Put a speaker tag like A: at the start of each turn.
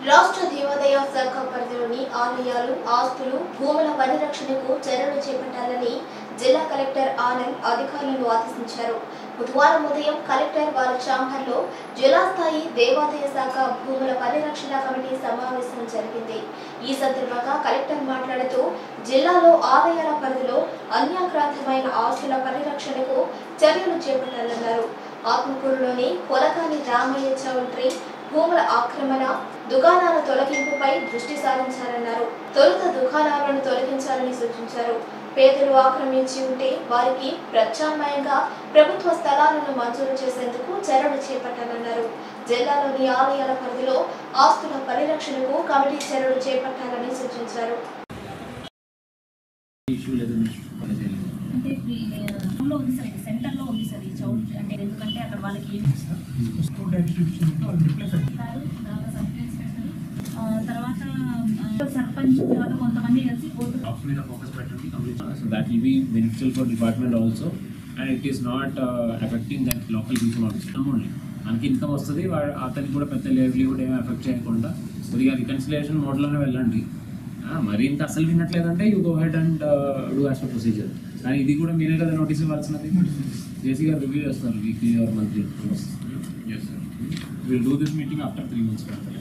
A: రాష్ట్ర దేవాదాయ శాఖ పరిధిలోని ఆలయాలు, ఆస్తులు, భూముల పరిరక్షణకు చర్యలు చేపట్టాలని జిల్లా కలెక్టర్ ఆనంద్ అధికారులను ఆదేశించారు. బుధవారం ఉదయం కలెక్టర్ వారి ఛాంబర్లో జిల్లా స్థాయి దేవాదాయ శాఖ భూముల పరిరక్షణ కమిటీ సమావేశం జరిగింది. ఈ సందర్భంగా కలెక్టర్ మాట్లాడుతూ జిల్లాలో ఆలయాల పరిధిలో అన్యాక్రాంతమైన ఆస్తుల పరిరక్షణకు చర్యలు చేపట్టాలన్నారు. ఆత్మకూరులోని పొలకాని రామయ్య చౌల్ట్రీ భూముల ఆక్రమణ, దుకాణాల తొలగింపుపై దృష్టి సారించాలన్నారు. తొలుత దుకాణాలను తొలగించాలని సూచించారు. పేదలు ఆక్రమించి ఉంటే వారికి ప్రత్యామ్నాయంగా ప్రభుత్వ స్థలాలను మంజూరు చేసేందుకు చర్యలు చేపట్టాలన్నారు. జిల్లాలోని ఆలయాల పరిధిలో ఆస్తుల పరిరక్షణకు కమిటీ చర్యలు చేపట్టాలని సూచించారు.
B: సెంటర్లో ఉంది సార్ ఈ చౌల్ట్రీ అంటే ఎందుకంటే అక్కడ వాళ్ళకి తర్వాత సర్పంచ్ తర్వాత కొంతమంది కలిసి
C: ఫోకస్ పెట్టండి. So that will be beneficial for department also and it is not affecting that local people also. మనకి ఇన్కమ్ వస్తుంది, అతనికి కూడా పెద్ద లైవ్లీహుడ్ ఏమీ ఎఫెక్ట్ చేయకుండా కొద్దిగా రికన్సిలియేషన్ మోడ్లోనే వెళ్ళండి. మరి ఇంకా అసలు వినట్లేదంటే you go head and do as per procedure. కానీ ఇది కూడా మీరే కదా నోటీస్ ఇవ్వాల్సినది. జేసీ గారు రివ్యూ చేస్తారు weekly or monthly. Will do this meeting after 3 months.